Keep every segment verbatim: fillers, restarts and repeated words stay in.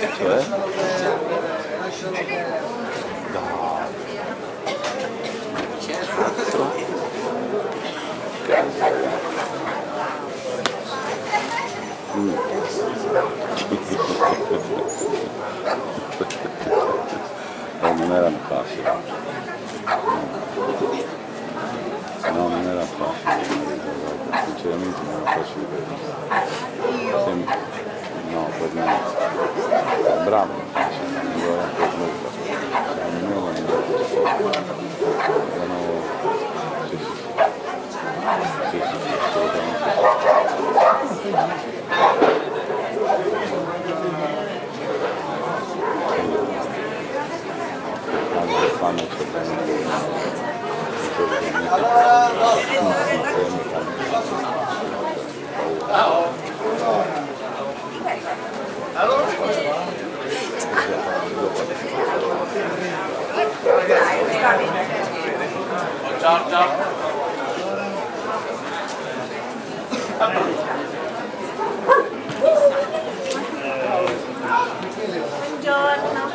Cioè? Mm. No, non era facile. No, non era facile, sinceramente non era facile per me. Sem no, per me. È bravo, non facile, non lo era per nulla. Cioè, nemmeno non era così. Erano... Sì, sì, sì. Sì, sì, sì, assolutamente sì. Quando fanno il cervello ciao ciao buongiorno.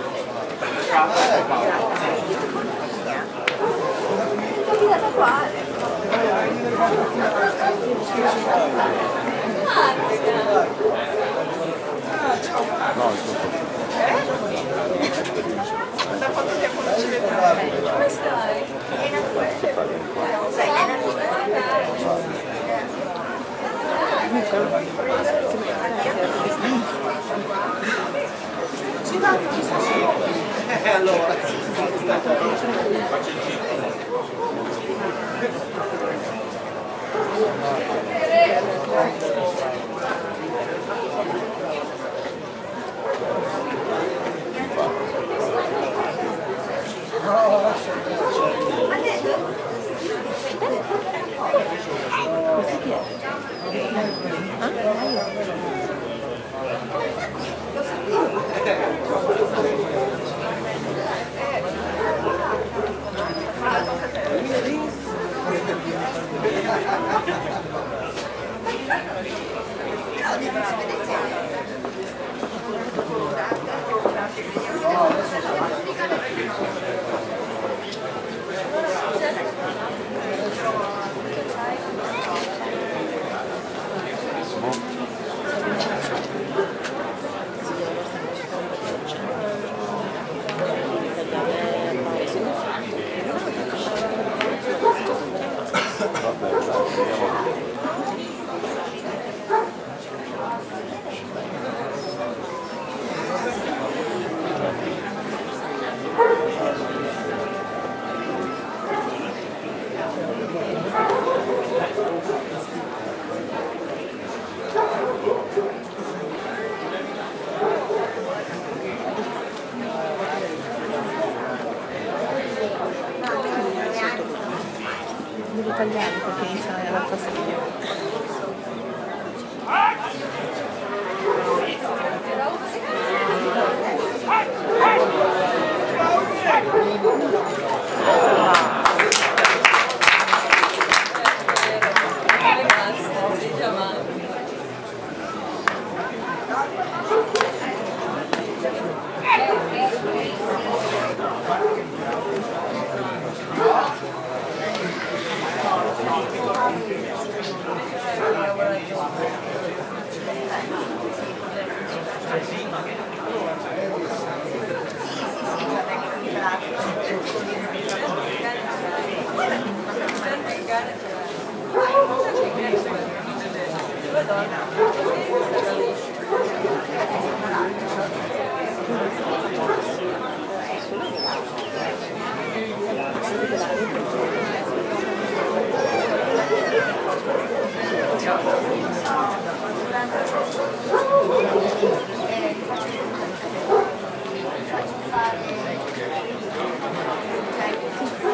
No, Da quanto tempo non ci vediamo? Come stai? Sei ci va, ci sta. E allora? Italiani perché iniziano a dar fastidio.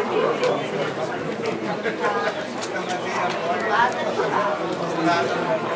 Guarda,